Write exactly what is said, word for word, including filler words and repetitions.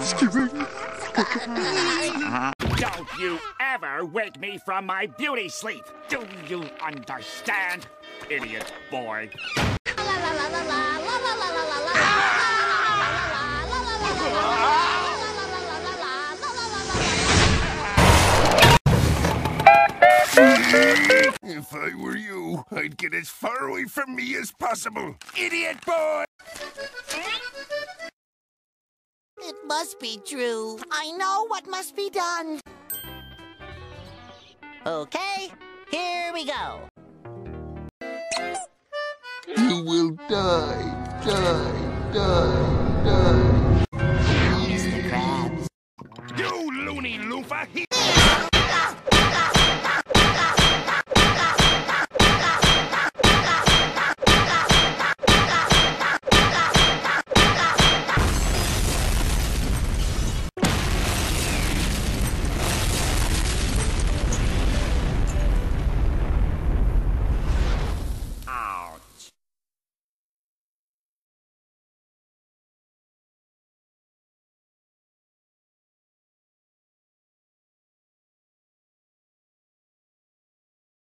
Don't you ever wake me from my beauty sleep. Do you understand, idiot boy? If I were you, I'd get as far away from me as possible. Idiot boy! It must be true. I know what must be done. Okay, here we go. You will die, die, die, die.